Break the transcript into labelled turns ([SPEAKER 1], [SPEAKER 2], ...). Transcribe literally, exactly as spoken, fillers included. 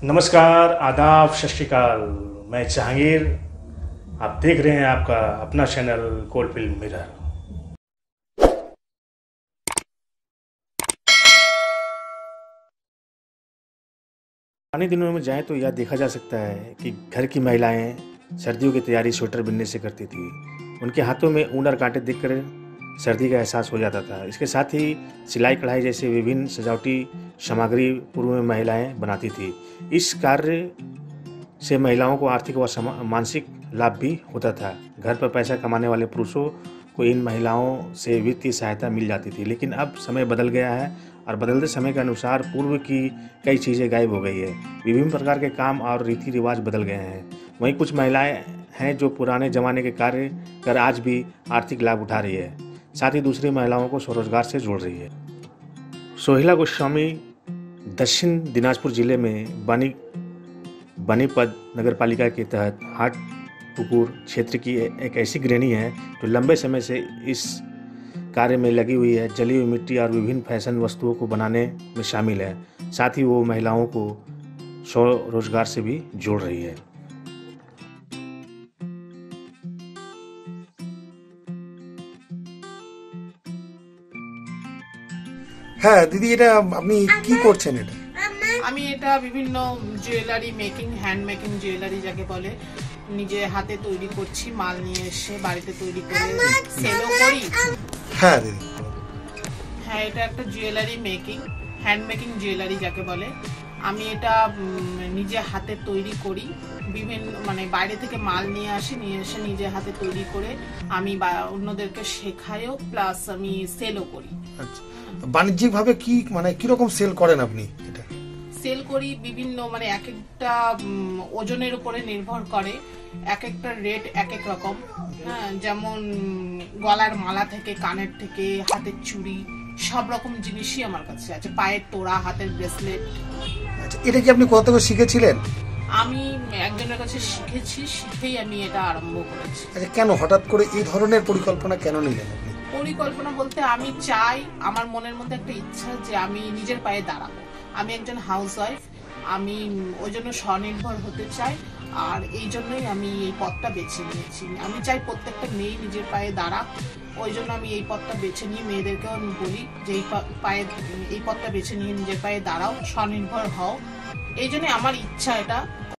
[SPEAKER 1] नमस्कार, आदाब, सत श्री अकाल। मैं जहांगीर, आप देख रहे हैं आपका अपना चैनल कोलफील्ड मिरर। पुराने दिनों में जाएं तो यह देखा जा सकता है कि घर की महिलाएं सर्दियों की तैयारी स्वेटर बुनने से करती थी। उनके हाथों में ऊन और कांटे देखकर सर्दी का एहसास हो जाता था। इसके साथ ही सिलाई कढ़ाई जैसे विभिन्न सजावटी सामग्री पूर्व में महिलाएं बनाती थी। इस कार्य से महिलाओं को आर्थिक व मानसिक लाभ भी होता था। घर पर पैसा कमाने वाले पुरुषों को इन महिलाओं से वित्तीय सहायता मिल जाती थी। लेकिन अब समय बदल गया है और बदलते समय के अनुसार पूर्व की कई चीज़ें गायब हो गई है। विभिन्न प्रकार के काम और रीति रिवाज बदल गए हैं। वहीं कुछ महिलाएं हैं जो पुराने ज़माने के कार्य कर आज भी आर्थिक लाभ उठा रही है, साथ ही दूसरी महिलाओं को स्वरोजगार से जोड़ रही है। सोहिला गोस्वामी दक्षिण दिनाजपुर जिले में बानी बानीपत नगर पालिका के तहत हाट पुकुर क्षेत्र की एक ऐसी गृहिणी है जो लंबे समय से इस कार्य में लगी हुई है। जली हुई मिट्टी और विभिन्न फैशन वस्तुओं को बनाने में शामिल है। साथ ही वो महिलाओं को स्वरोजगार से भी जोड़ रही है।
[SPEAKER 2] হ্যাঁ দিদি, এটা আপনি কি করছেন? এটা
[SPEAKER 3] আমি এটা বিভিন্ন jewellery making, hand making jewellery যাকে বলে, নিজে হাতে তৈরি করছি। মাল নিয়ে এসে বাড়িতে তৈরি করে সেলও করি।
[SPEAKER 2] হ্যাঁ দিদি,
[SPEAKER 3] হ্যাঁ এটা একটা jewellery making, hand making jewellery যাকে বলে। আমি এটা নিজে হাতে তৈরি করি। বিভিন্ন মানে বাইরে থেকে মাল নিয়ে আসি, নিয়ে এসে নিজে হাতে তৈরি করে আমি অন্যদেরকে শেখাইও, প্লাস আমি সেলও করি।
[SPEAKER 2] আচ্ছা, বাণিজ্যিক ভাবে কি মানে কিরকম সেল করেন আপনি? এটা
[SPEAKER 3] সেল করি বিভিন্ন মানে এক একটা ওজনের উপরে নির্ভর করে, এক একটা রেট এক এক রকম। হ্যাঁ, যেমন গলার মালা থেকে, কানের থেকে, হাতের চুড়ি, সব রকম জিনিসই আমার কাছে আছে। পায়ের তোড়া, হাতের ব্রেসলেট।
[SPEAKER 2] আচ্ছা, এটা কি আপনি কোথা থেকে শিখেছিলেন?
[SPEAKER 3] আমি একজনের কাছে শিখেছি, শিখেই আমি এটা আরম্ভ করেছি।
[SPEAKER 2] আচ্ছা, কেন হঠাৎ করে এই ধরনের পরিকল্পনা কেন নিলেন আপনি?
[SPEAKER 3] পরিকল্পনা বলতে আমি চাই, আমার মনের মধ্যে একটা ইচ্ছা যে আমি নিজের পায়ে দাঁড়াবো। আমি একজন হাউস ওয়াইফ, আমি ওই জন্য স্বনির্ভর হতে চাই। আর এই জন্যই আমি এই পথটা বেছে নিয়েছি। আমি চাই প্রত্যেকটা মেয়ে নিজের পায়ে দাঁড়াক। ওই জন্য আমি এই পথটা বেছে নিয়ে মেয়েদেরকেও আমি বলি যে এই পায়ে এই পথটা বেছে নিয়ে নিজের পায়ে দাঁড়াও, স্বনির্ভর হও। এই জন্য আমার ইচ্ছা এটা